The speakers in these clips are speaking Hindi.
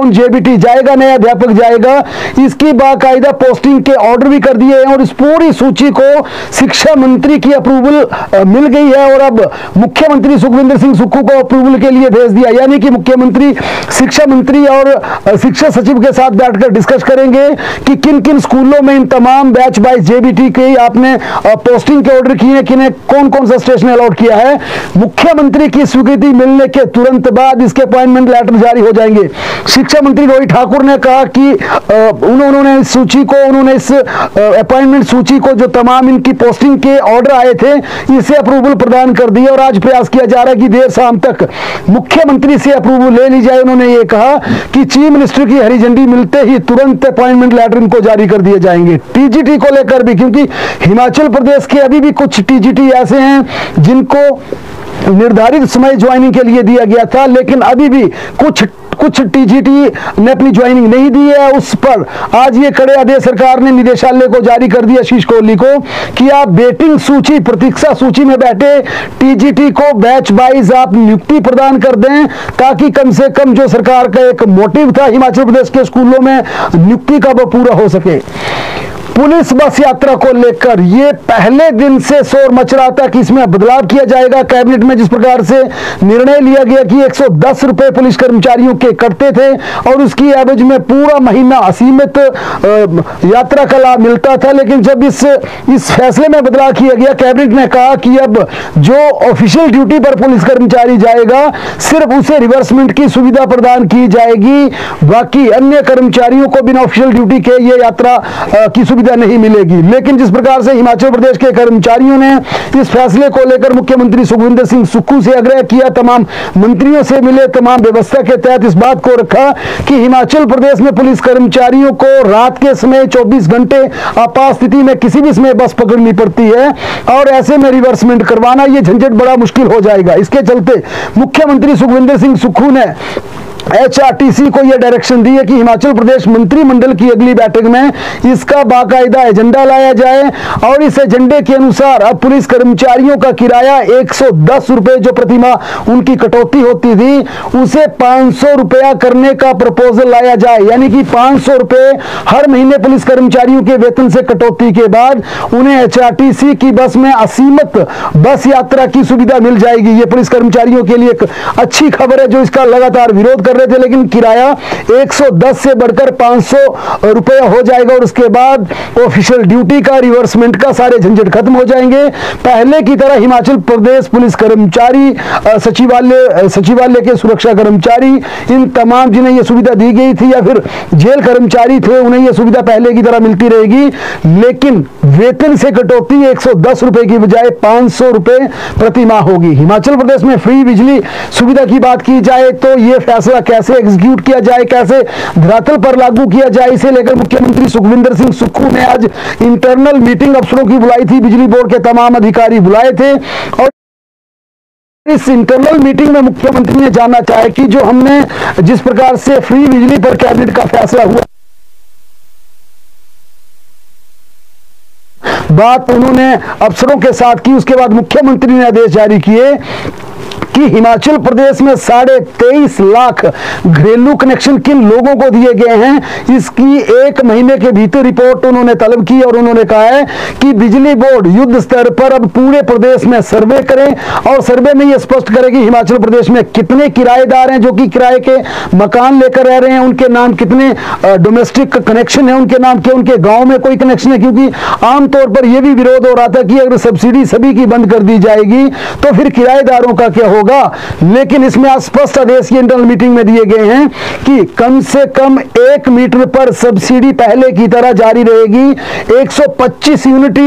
कौन जेबीटी जाएगा, नया अध्यापक जाएगा, इसकी बाकायदा पोस्टिंग के ऑर्डर भी कर दिए हैं और इस पूरी सूची को शिक्षा मंत्री की अप्रूवल मिल गई है और अब मुख्यमंत्री सुखविंदर सिंह सुक्खू को अप्रूवल के लिए भेज दिया। यानी कि मुख्यमंत्री शिक्षा मंत्री और शिक्षा सचिव के साथ बैठकर डिस्कस करेंगे कि किन किन स्कूलों में इन तमाम बैच बाय जेबीटी के आपने पोस्टिंग के ऑर्डर किए हैं, किन्हें कौन कौन सा स्टेशन अलॉट किया है। मुख्यमंत्री की स्वीकृति मिलने के तुरंत बाद इसके अपॉइंटमेंट लेटर जारी हो जाएंगे। शिक्षा मंत्री रोहित ठाकुर ने कहा कि उन्होंने इस सूची को, उन्होंने इस अपॉइंटमेंट सूची को, जो तमाम इनकी पोस्टिंग के ऑर्डर आए थे, इसे अप्रूवल प्रदान कर दी और आज प्रयास किया जा रहा है कि देर शाम तक मुख्यमंत्री से अप्रूवल ले ली जाए। उन्होंने ये कहा कि चीफ मिनिस्टर की हरी झंडी मिलते ही तुरंत अपॉइंटमेंट लेटर इनको जारी कर दिए जाएंगे। टीजीटी को लेकर भी, क्योंकि हिमाचल प्रदेश के अभी भी कुछ टीजीटी ऐसे हैं जिनको निर्धारित समय ज्वाइनिंग के लिए दिया गया था, लेकिन अभी भी कुछ टीजीटी ने अपनी ज्वाइनिंग नहीं दी है। उस पर आज ये कड़े आदेश सरकार ने निदेशालय को जारी कर दिया, आशीष कोहली को, कि आप वेटिंग सूची, प्रतीक्षा सूची में बैठे टीजीटी को बैच वाइज आप नियुक्ति प्रदान कर दें, ताकि कम से कम जो सरकार का एक मोटिव था हिमाचल प्रदेश के स्कूलों में नियुक्ति का, वो पूरा हो सके। पुलिस बस यात्रा को लेकर ये पहले दिन से शोर मच रहा था कि इसमें बदलाव किया जाएगा। कैबिनेट में जिस प्रकार से निर्णय लिया गया कि 110 रुपए पुलिस कर्मचारियों के कटते थे और उसकी एवज में पूरा महीना असीमित यात्रा का लाभ मिलता था, लेकिन जब इस फैसले में बदलाव किया गया, कैबिनेट ने कहा कि अब जो ऑफिशियल ड्यूटी पर पुलिस कर्मचारी जाएगा सिर्फ उसे रिवर्समेंट की सुविधा प्रदान की जाएगी, बाकी अन्य कर्मचारियों को बिना ऑफिशियल ड्यूटी के ये यात्रा की सुविधा नहीं मिलेगी। लेकिन जिस प्रकार से हिमाचल प्रदेश के कर्मचारियों ने इस फैसले को लेकर मुख्यमंत्री सुखविंदर सिंह सुक्खू से आग्रह किया, तमाम मंत्रियों से मिले, तमाम व्यवस्था के तहत इस बात को रखा कि हिमाचल प्रदेश में पुलिस कर्मचारियों को रात के समय 24 घंटे आपात स्थिति में किसी भी समय बस पकड़नी पड़ती है और ऐसे में रिवर्समेंट करवाना ये झंझट बड़ा मुश्किल हो जाएगा। इसके चलते मुख्यमंत्री सुखविंदर सिंह सुक्खू ने एचआरटीसी को यह डायरेक्शन दी है कि हिमाचल प्रदेश मंत्रिमंडल की अगली बैठक में इसका बाकायदा एजेंडा लाया जाए और इस एजेंडे के अनुसार अब पुलिस कर्मचारियों का किराया 110 रुपए जो प्रतिमाह उनकी कटौती होती थी, उसे 500 रुपया करने का प्रपोजल लाया जाए। यानी कि 500 रुपए हर महीने पुलिस कर्मचारियों के वेतन से कटौती के बाद उन्हें एचआरटीसी की बस में असीमित बस यात्रा की सुविधा मिल जाएगी। ये पुलिस कर्मचारियों के लिए एक अच्छी खबर है जो इसका लगातार विरोध कर रहे थे, लेकिन किराया 110 से बढ़कर 500 रुपया हो जाएगा और उसके बाद ऑफिशियल ड्यूटी का, रिवर्समेंट का सारे झंझट खत्म हो जाएंगे। पहले की तरह हिमाचल प्रदेश पुलिस कर्मचारी, सचिवालय के सुरक्षा कर्मचारी, इन तमाम जिन्हें यह सुविधा दी गई थी या फिर जेल कर्मचारी थे, उन्हें यह सुविधा पहले की तरह मिलती रहेगी, लेकिन वेतन से कटौती 110 रुपए की बजाय 500 रुपए प्रति माह होगी। हिमाचल प्रदेश में फ्री बिजली सुविधा की बात की जाए तो यह फैसला कैसे एग्जीक्यूट किया जाए, कैसे धरातल पर लागू किया जाए, इसे लेकर मुख्यमंत्री सुखविंदर सिंह सुक्खू ने आज इंटरनल मीटिंग अफसरों की बुलाई थी। बिजली बोर्ड के तमाम अधिकारी बुलाए थे और इस इंटरनल मीटिंग में मुख्यमंत्री ने जानना चाहा कि जो हमने जिस प्रकार से फ्री बिजली पर कैबिनेट का फैसला हुआ, बात उन्होंने अफसरों के साथ की। उसके बाद मुख्यमंत्री ने आदेश जारी किए कि हिमाचल प्रदेश में 23.5 लाख घरेलू कनेक्शन किन लोगों को दिए गए हैं, इसकी 1 महीने के भीतर रिपोर्ट उन्होंने तलब की और उन्होंने कहा है कि बिजली बोर्ड युद्ध स्तर पर अब पूरे प्रदेश में सर्वे करें और सर्वे में यह स्पष्ट करे कि हिमाचल प्रदेश में कितने किराएदार हैं जो कि किराए के मकान लेकर रह रहे हैं, उनके नाम कितने डोमेस्टिक कनेक्शन है, उनके नाम के, उनके गांव में कोई कनेक्शन है, क्योंकि आमतौर पर यह भी विरोध हो रहा था कि अगर सब्सिडी सभी की बंद कर दी जाएगी तो फिर किराएदारों का क्या होगा। लेकिन इसमें स्पष्ट आदेश इंटरनल मीटिंग में दिए गए हैं कि कम से कम 1 मीटर पर सब्सिडी पहले की तरह जारी रहेगी। 125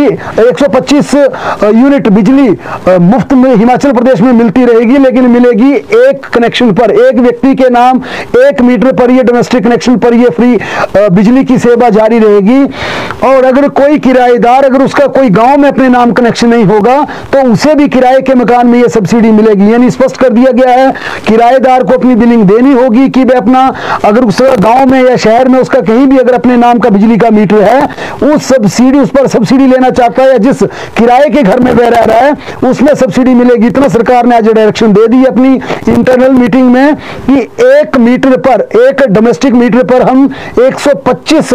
यूनिट बिजली मुफ्त में हिमाचल प्रदेश में मिलती रहेगी, लेकिन मिलेगी एक कनेक्शन पर, एक व्यक्ति के नाम 1 मीटर पर, ये डोमेस्टिक कनेक्शन पर ये फ्री बिजली की सेवा जारी रहेगी। और अगर कोई किराएदार, अगर उसका कोई गांव में अपने नाम कनेक्शन नहीं होगा तो उसे भी किराए के मकान में ये सब्सिडी मिलेगी। यानी स्पष्ट कर दिया गया है, किराएदार को अपनी बिलिंग देनी होगी कि वह अपना अगर उस गांव में या शहर में उसका कहीं भी अगर अपने नाम का बिजली का मीटर है, उस पर सब्सिडी लेना चाहता है या जिस किराए के घर में वह रह रहा है उसमें सब्सिडी मिलेगी। इतना सरकार ने आज डायरेक्शन दे दी अपनी इंटरनल मीटिंग में कि एक मीटर पर, एक डोमेस्टिक मीटर पर हम 125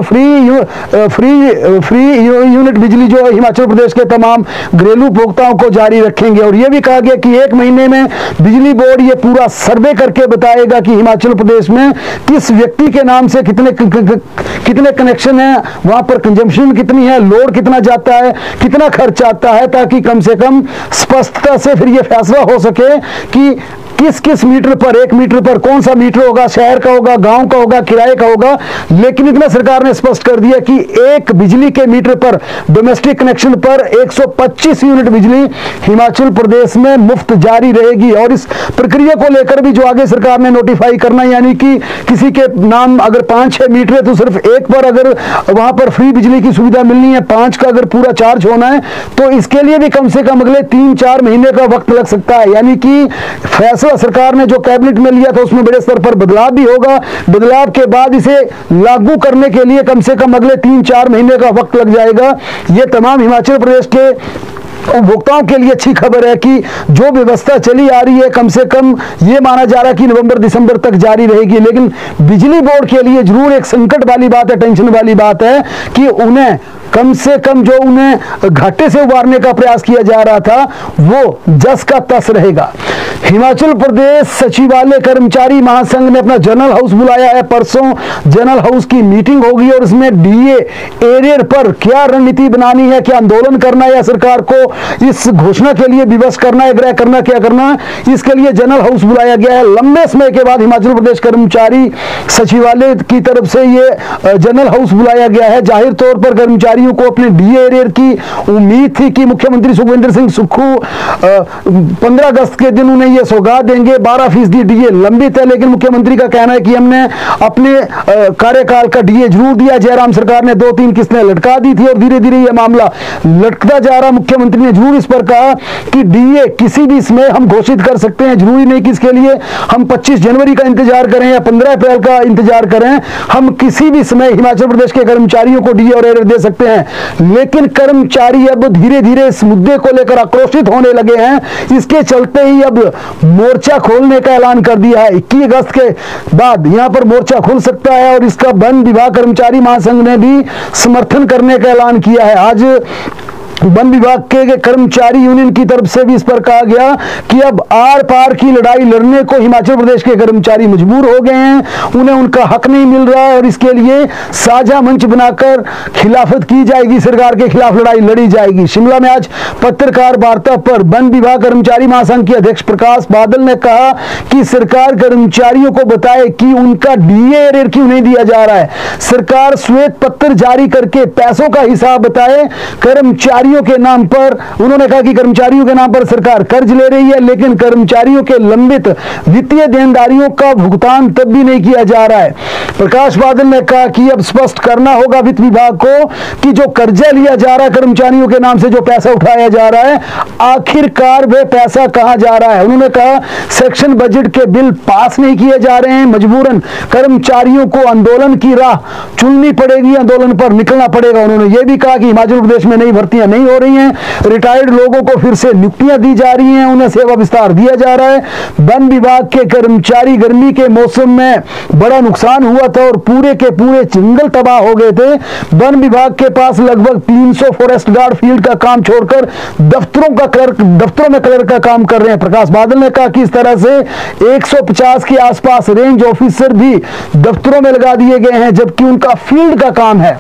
फ्री यूनिट बिजली जो हिमाचल प्रदेश के तमाम घरेलू उपभोक्ताओं को जारी रखेंगे। और यह भी कहा गया कि एक महीने में बिजली बोर्ड ये पूरा सर्वे करके बताएगा कि हिमाचल प्रदेश में किस व्यक्ति के नाम से कितने कनेक्शन है, वहां पर कंजम्पशन कितनी है, लोड कितना जाता है, कितना खर्च आता है, ताकि कम से कम स्पष्टता से फिर यह फैसला हो सके कि किस किस मीटर पर, एक मीटर पर कौन सा मीटर होगा, शहर का होगा, गांव का होगा, किराए का होगा। लेकिन इतना सरकार ने स्पष्ट कर दिया कि एक बिजली के मीटर पर, डोमेस्टिक कनेक्शन पर 125 यूनिट बिजली हिमाचल प्रदेश में मुफ्त जारी रहेगी। और इस प्रक्रिया को लेकर भी जो आगे सरकार ने नोटिफाई करना, यानी कि किसी के नाम अगर 5-6 मीटर है तो सिर्फ एक पर अगर वहां पर फ्री बिजली की सुविधा मिलनी है, 5 का अगर पूरा चार्ज होना है तो इसके लिए भी कम से कम अगले 3-4 महीने का वक्त लग सकता है। यानी कि फैसला सरकार ने जो कैबिनेट में लिया था उसमें बड़े स्तर पर बदलाव भी होगा। बदलाव के बाद इसे लागू करने के लिए कम से कम अगले 3-4 महीने का वक्त लग जाएगा। ये तमाम हिमाचल प्रदेश के उपभोक्ताओं के लिए अच्छी खबर है कि जो व्यवस्था चली आ रही है कम से कम ये माना जा रहा है कि नवंबर-दिसंबर तक जारी रहेगी। लेकिन बिजली बोर्ड के लिए जरूर एक संकट वाली बात है, टेंशन वाली बात है कि उन्हें कम से कम जो उन्हें घाटे से उबारने का प्रयास किया जा रहा था वो जस का तस रहेगा। हिमाचल प्रदेश सचिवालय कर्मचारी महासंघ ने अपना जनरल हाउस बुलाया है। परसों जनरल हाउस की मीटिंग होगी और इसमें डीए एरियर पर क्या रणनीति बनानी है, क्या आंदोलन करना है या सरकार को इस घोषणा के लिए विवश करना है, आग्रह करना, क्या करना है, इसके लिए जनरल हाउस बुलाया गया है। लंबे समय के बाद हिमाचल प्रदेश कर्मचारी सचिवालय की तरफ से ये जनरल हाउस बुलाया गया है। जाहिर तौर पर कर्मचारियों को अपने डीए एरियर की उम्मीद थी कि मुख्यमंत्री सुखविंदर सिंह सुक्खू 15 अगस्त के दिन उन्हें ये सौगात देंगे। 12% डीए लंबित है, लेकिन मुख्यमंत्री का कहना है कि हमने अपने कार्यकाल का डीए जरूर दिया। जयराम सरकार ने 2-3 किस्तें लटका दी थी और धीरे धीरे यह मामला लटकता जा रहा। मुख्यमंत्री ने जरूर इस पर कहा कि डीए किसी भी समय हम घोषित कर सकते हैं, जरूरी नहीं कि इसके लिए हम 25 जनवरी का इंतजार करें या 15 अप्रैल का इंतजार करें। हम किसी भी समय हिमाचल प्रदेश के कर्मचारियों को डीए और एरियर दे सकते हैं। लेकिन कर्मचारी अब धीरे धीरे इस मुद्दे को लेकर आक्रोशित होने लगे हैं। इसके चलते ही अब मोर्चा खोलने का ऐलान कर दिया है। 21 अगस्त के बाद यहां पर मोर्चा खुल सकता है और इसका वन विभाग कर्मचारी महासंघ ने भी समर्थन करने का ऐलान किया है। आज वन विभाग के कर्मचारी यूनियन की तरफ से भी इस पर कहा गया कि अब आर पार की लड़ाई लड़ने को हिमाचल प्रदेश के कर्मचारी मजबूर हो गए हैं। उन्हें उनका हक नहीं मिल रहा है और इसके लिए साझा मंच बनाकर खिलाफत की जाएगी, सरकार के खिलाफ लड़ाई लड़ी जाएगी। शिमला में आज पत्रकार वार्ता पर वन विभाग कर्मचारी महासंघ के अध्यक्ष प्रकाश बादल ने कहा कि सरकार कर्मचारियों को बताए कि उनका डीए एरियर क्यों नहीं दिया जा रहा है। सरकार श्वेत पत्र जारी करके पैसों का हिसाब बताए। कर्मचारियों के नाम पर उन्होंने कहा कि कर्मचारियों के नाम पर सरकार कर्ज ले रही है, लेकिन कर्मचारियों के लंबित वित्तीय देनदारियों का भुगतान तब भी नहीं किया जा रहा है। प्रकाश बादल ने कहा कि अब स्पष्ट करना होगा वित्त विभाग को कि जो कर्जा लिया जा रहा है, कर्मचारियों के नाम से जो पैसा उठाया जा रहा है, आखिरकार वह पैसा कहां जा रहा है। उन्होंने कहा सेक्शन बजट के बिल पास नहीं किए जा रहे हैं, मजबूरन कर्मचारियों को आंदोलन की राह चुननी पड़ेगी, आंदोलन पर निकलना पड़ेगा। उन्होंने यह भी कहा कि हिमाचल प्रदेश में नई भर्तियां नहीं हो रही हैं, रिटायर्ड लोगों को फिर से नियुक्तियां दी जा रही हैं, उन्हें सेवा विस्तार दिया जा रहा है। वन विभाग के कर्मचारी गर्मी के मौसम में बड़ा नुकसान हुआ था और पूरे के पूरे जंगल तबाह हो गए थे। वन विभाग के पास लगभग 300 फॉरेस्ट गार्ड फील्ड का काम छोड़कर दफ्तरों में क्लर्क का काम कर रहे हैं। प्रकाश बादल ने कहा कि इस तरह से 150 के आसपास रेंज ऑफिसर भी दफ्तरों में लगा दिए गए हैं, जबकि उनका फील्ड का काम है।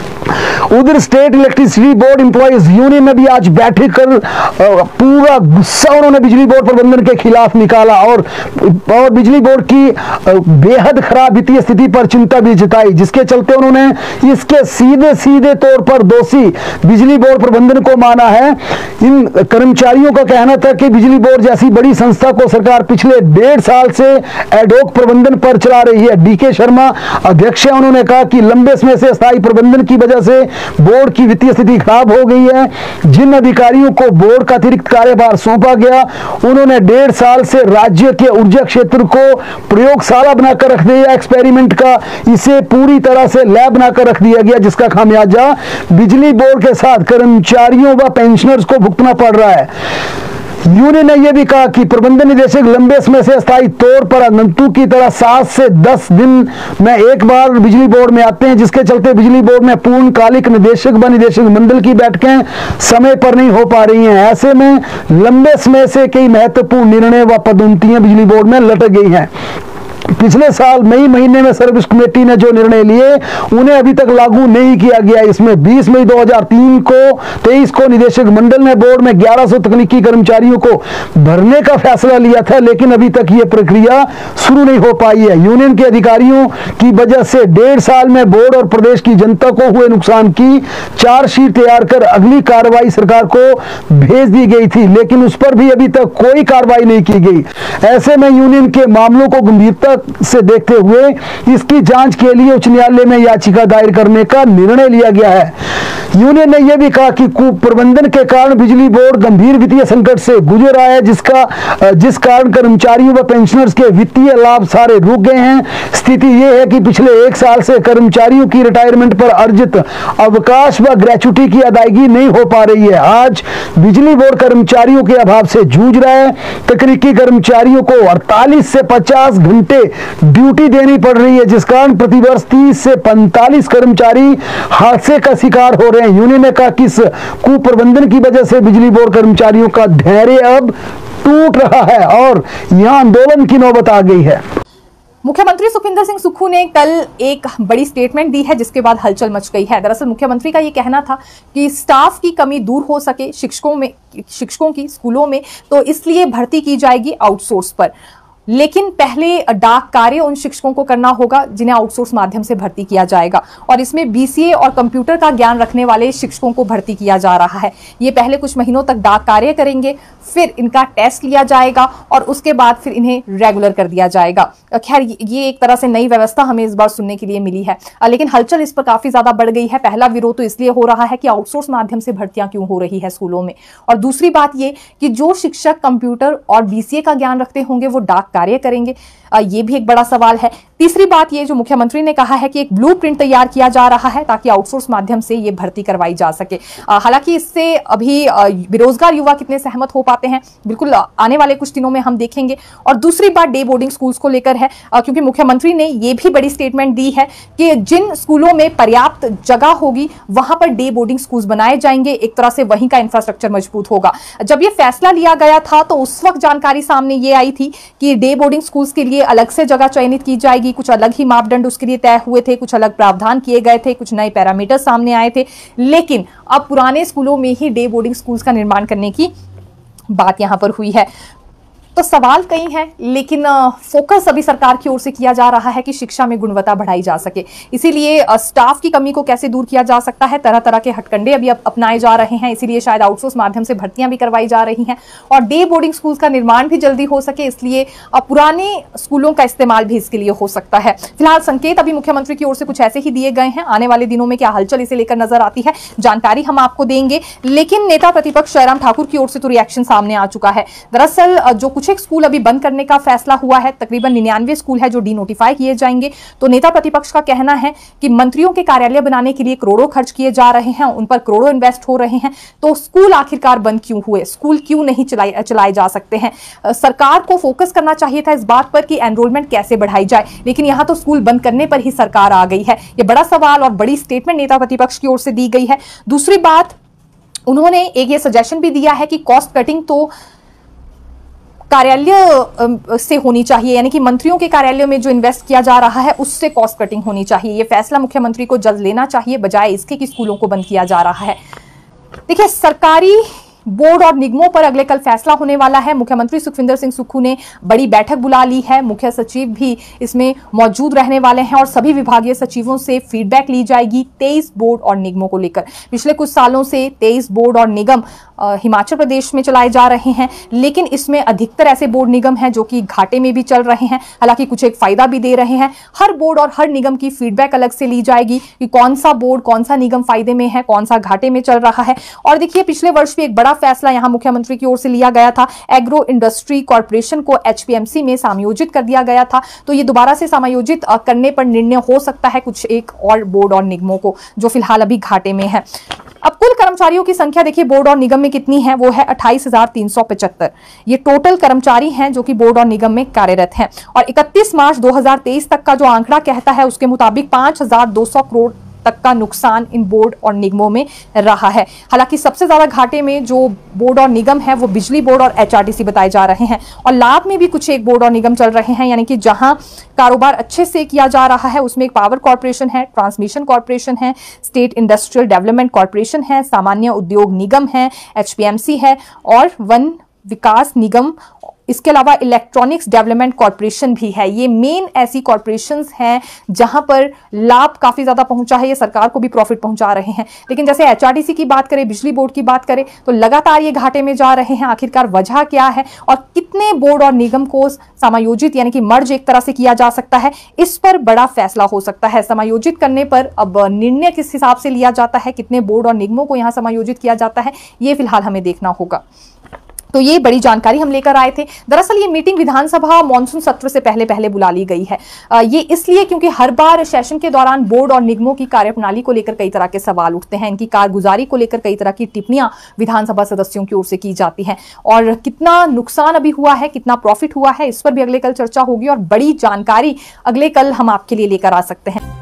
उधर state electricity board employees union ने भी आज बैठक कर पूरा गुस्सा उन्होंने बिजली बोर्ड प्रबंधन के खिलाफ निकाला और बिजली बोर्ड की बेहद खराब वित्तीय स्थिति पर चिंता भी जताई, जिसके चलते उन्होंने इसके सीधे तौर पर दोषी बिजली बोर्ड प्रबंधन को माना है। इन कर्मचारियों का कहना था कि बिजली बोर्ड जैसी बड़ी संस्था को सरकार पिछले 1.5 साल से एडोक प्रबंधन पर चला रही है। डीके शर्मा अध्यक्ष है, उन्होंने कहा कि लंबे समय से स्थायी प्रबंधन की वजह से बोर्ड की वित्तीय स्थिति खराब हो गई है। जिन अधिकारियों को बोर्ड का अतिरिक्त कार्यभार सौंपा गया, उन्होंने 1.5 साल से राज्य के ऊर्जा क्षेत्र को प्रयोगशाला बनाकर रख दिया, एक्सपेरिमेंट का इसे पूरी तरह से लैब बनाकर रख दिया गया, जिसका खामियाजा बिजली बोर्ड के साथ कर्मचारियों व पेंशनर्स को भुगतना पड़ रहा है। यूनियन ने यह भी कहा कि प्रबंधन निदेशक लंबे समय से अस्थायी तौर पर अनंतु की तरह 7 से 10 दिन में एक बार बिजली बोर्ड में आते हैं, जिसके चलते बिजली बोर्ड में पूर्णकालिक निदेशक व निदेशक मंडल की बैठकें समय पर नहीं हो पा रही हैं। ऐसे में लंबे समय से कई महत्वपूर्ण निर्णय व पदोन्नतियां बिजली बोर्ड में लटक गई हैं। पिछले साल मई महीने में सर्विस कमेटी ने जो निर्णय लिए, उन्हें अभी तक लागू नहीं किया गया। इसमें 20 मई 2023 को निदेशक मंडल ने बोर्ड में 1100 तकनीकी कर्मचारियों को भरने का फैसला लिया था, लेकिन अभी तक यह प्रक्रिया शुरू नहीं हो पाई है। यूनियन के अधिकारियों की वजह से 1.5 साल में बोर्ड और प्रदेश की जनता को हुए नुकसान की चार्जशीट तैयार कर अगली कार्रवाई सरकार को भेज दी गई थी, लेकिन उस पर भी अभी तक कोई कार्रवाई नहीं की गई। ऐसे में यूनियन के मामलों को गंभीरता से देखते हुए इसकी जांच के लिए उच्च न्यायालय में याचिका दायर करने का निर्णय लिया गया है। यूनियन ने यह भी कहा कि कुप्रबंधन के कारण बिजली बोर्ड गंभीर वित्तीय संकट से गुजर रहा है, जिस कारण कर्मचारियों व पेंशनर्स के वित्तीय लाभ सारे रुक गए हैं। स्थिति यह है कि पिछले 1 साल से कर्मचारियों की रिटायरमेंट पर अर्जित अवकाश व ग्रेच्युटी की अदायगी नहीं हो पा रही है। आज बिजली बोर्ड कर्मचारियों के अभाव से जूझ रहा है। तकनीकी कर्मचारियों को 48 से 50 घंटे ड्यूटी देनी पड़ रही है, जिस कारण प्रतिवर्ष 30 से 45 कर्मचारी हादसे का शिकार हो रहे हैं। यूनियन ने कहा कि इस कुप्रबंधन की वजह से बिजली बोर्ड कर्मचारियों का धैर्य अब टूट रहा है और यहां आंदोलन की नौबत आ गई है। मुख्यमंत्री सुखविंदर सिंह सुक्खू ने कल एक बड़ी स्टेटमेंट दी है, जिसके बाद हलचल मच गई है। दरअसल मुख्यमंत्री का ये कहना था कि स्टाफ की कमी दूर हो सके शिक्षकों की स्कूलों में, तो इसलिए भर्ती की जाएगी आउटसोर्स पर। लेकिन पहले डाक कार्य उन शिक्षकों को करना होगा जिन्हें आउटसोर्स माध्यम से भर्ती किया जाएगा, और इसमें बीसीए और कंप्यूटर का ज्ञान रखने वाले शिक्षकों को भर्ती किया जा रहा है। ये पहले कुछ महीनों तक डाक कार्य करेंगे, फिर इनका टेस्ट लिया जाएगा और उसके बाद फिर इन्हें रेगुलर कर दिया जाएगा। खैर, ये एक तरह से नई व्यवस्था हमें इस बार सुनने के लिए मिली है, लेकिन हलचल इस पर काफी ज्यादा बढ़ गई है। पहला विरोध तो इसलिए हो रहा है कि आउटसोर्स माध्यम से भर्तियां क्यों हो रही है स्कूलों में, और दूसरी बात ये कि जो शिक्षक कंप्यूटर और बीसीए का ज्ञान रखते होंगे वो डाक कार्य करेंगे, ये भी एक बड़ा सवाल है। तीसरी बात ये जो मुख्यमंत्री ने कहा है कि एक ब्लूप्रिंट तैयार किया जा रहा है ताकि आउटसोर्स माध्यम से ये भर्ती करवाई जा सके। हालांकि इससे अभी बेरोजगार युवा कितने सहमत हो पाते हैं, बिल्कुल आने वाले कुछ दिनों में हम देखेंगे। और दूसरी बात डे बोर्डिंग स्कूल्स को लेकर है, क्योंकि मुख्यमंत्री ने ये भी बड़ी स्टेटमेंट दी है कि जिन स्कूलों में पर्याप्त जगह होगी वहां पर डे बोर्डिंग स्कूल्स बनाए जाएंगे। एक तरह से वहीं का इंफ्रास्ट्रक्चर मजबूत होगा। जब ये फैसला लिया गया था तो उस वक्त जानकारी सामने ये आई थी कि डे बोर्डिंग स्कूल्स के लिए अलग से जगह चयनित की जाएगी, कुछ अलग ही मापदंड उसके लिए तय हुए थे, कुछ अलग प्रावधान किए गए थे, कुछ नए पैरामीटर सामने आए थे। लेकिन अब पुराने स्कूलों में ही डे बोर्डिंग स्कूल्स का निर्माण करने की बात यहां पर हुई है। तो सवाल कई हैं, लेकिन फोकस अभी सरकार की ओर से किया जा रहा है कि शिक्षा में गुणवत्ता बढ़ाई जा सके। इसीलिए स्टाफ की कमी को कैसे दूर किया जा सकता है, तरह तरह के हथकंडे अभी अपनाए जा रहे हैं। इसीलिए शायद आउटसोर्स माध्यम से भर्तियां भी करवाई जा रही हैं और डे बोर्डिंग स्कूल्स का निर्माण भी जल्दी हो सके, इसलिए पुराने स्कूलों का इस्तेमाल भी इसके लिए हो सकता है। फिलहाल संकेत अभी मुख्यमंत्री की ओर से कुछ ऐसे ही दिए गए हैं। आने वाले दिनों में क्या हलचल इसे लेकर नजर आती है, जानकारी हम आपको देंगे। लेकिन नेता प्रतिपक्ष जयराम ठाकुर की ओर से तो रिएक्शन सामने आ चुका है। दरअसल जो कुछ एक स्कूल अभी बंद करने का फैसला हुआ है, तकरीबन 99 स्कूल है जो डी नोटिफाई किए जाएंगे। तो नेता प्रतिपक्ष का कहना है कि मंत्रियों के कार्यालय बनाने के लिए करोड़ों खर्च किए जा रहे हैं, उन पर करोड़ों इन्वेस्ट हो रहे हैं, तो स्कूल आखिरकार बंद क्यों हुए, स्कूल क्यों नहीं चलाए जा सकते हैं। सरकार को फोकस करना चाहिए था इस बात पर कि एनरोलमेंट कैसे बढ़ाई जाए, लेकिन यहां तो स्कूल बंद करने पर ही सरकार आ गई है। यह बड़ा सवाल और बड़ी स्टेटमेंट नेता प्रतिपक्ष की ओर से दी गई है। दूसरी बात, उन्होंने एक ये सजेशन भी दिया है कि कॉस्ट कटिंग तो कार्यालय से होनी चाहिए, यानी कि मंत्रियों के कार्यालय में जो इन्वेस्ट किया जा रहा है उससे कॉस्ट कटिंग होनी चाहिए। यह फैसला मुख्यमंत्री को जल्द लेना चाहिए, बजाय इसके कि स्कूलों को बंद किया जा रहा है। देखिए, सरकारी बोर्ड और निगमों पर अगले कल फैसला होने वाला है। मुख्यमंत्री सुखविंदर सिंह सुक्खू ने बड़ी बैठक बुला ली है। मुख्य सचिव भी इसमें मौजूद रहने वाले हैं और सभी विभागीय सचिवों से फीडबैक ली जाएगी 23 बोर्ड और निगमों को लेकर। पिछले कुछ सालों से 23 बोर्ड और निगम हिमाचल प्रदेश में चलाए जा रहे हैं, लेकिन इसमें अधिकतर ऐसे बोर्ड निगम हैं जो कि घाटे में भी चल रहे हैं, हालांकि कुछ एक फायदा भी दे रहे हैं। हर बोर्ड और हर निगम की फीडबैक अलग से ली जाएगी कि कौन सा बोर्ड, कौन सा निगम फायदे में है, कौन सा घाटे में चल रहा है। और देखिए, पिछले वर्ष भी एक बड़ा फैसला यहां मुख्यमंत्री की ओर से लिया गया था। एग्रो इंडस्ट्री कॉर्पोरेशन को HPMC में समायोजित कर दिया गया था, तो ये दोबारा से समायोजित करने पर निर्णय हो सकता है कुछ एक और बोर्ड और निगमों को, जो फिलहाल अभी घाटे में है। अब कुल कर्मचारियों की संख्या देखिए बोर्ड और निगम में कितनी है, वो है 28,375। ये टोटल कर्मचारी हैं जो कि बोर्ड और निगम में कार्यरत हैं। और 31 मार्च 2023 तक का जो आंकड़ा कहता है उसके मुताबिक 5,200 करोड़ तक का नुकसान इन बोर्ड और निगमों में रहा है। हालांकि सबसे ज्यादा घाटे में जो बोर्ड और निगम है वो बिजली बोर्ड और HRTC बताए जा रहे हैं। और लाभ में भी कुछ एक बोर्ड और निगम चल रहे हैं, यानी कि जहां कारोबार अच्छे से किया जा रहा है उसमें एक पावर कॉर्पोरेशन है, ट्रांसमिशन कॉर्पोरेशन है, स्टेट इंडस्ट्रियल डेवलपमेंट कॉर्पोरेशन है, सामान्य उद्योग निगम है, HPMC है और वन विकास निगम, इसके अलावा इलेक्ट्रॉनिक्स डेवलपमेंट कॉर्पोरेशन भी है। ये मेन ऐसी कॉर्पोरेशंस हैं जहां पर लाभ काफी ज्यादा पहुंचा है, ये सरकार को भी प्रॉफिट पहुंचा रहे हैं। लेकिन जैसे HRTC की बात करें, बिजली बोर्ड की बात करें, तो लगातार ये घाटे में जा रहे हैं। आखिरकार वजह क्या है और कितने बोर्ड और निगम को समायोजित यानी कि मर्ज एक तरह से किया जा सकता है, इस पर बड़ा फैसला हो सकता है। समायोजित करने पर अब निर्णय किस हिसाब से लिया जाता है, कितने बोर्ड और निगमों को यहां समायोजित किया जाता है, ये फिलहाल हमें देखना होगा। तो ये बड़ी जानकारी हम लेकर आए थे। दरअसल ये मीटिंग विधानसभा मॉनसून सत्र से पहले बुला ली गई है। ये इसलिए क्योंकि हर बार सेशन के दौरान बोर्ड और निगमों की कार्यप्रणाली को लेकर कई तरह के सवाल उठते हैं, इनकी कारगुजारी को लेकर कई तरह की टिप्पणियां विधानसभा सदस्यों की ओर से की जाती हैं। और कितना नुकसान अभी हुआ है, कितना प्रॉफिट हुआ है, इस पर भी अगले कल चर्चा होगी और बड़ी जानकारी अगले कल हम आपके लिए लेकर आ सकते हैं।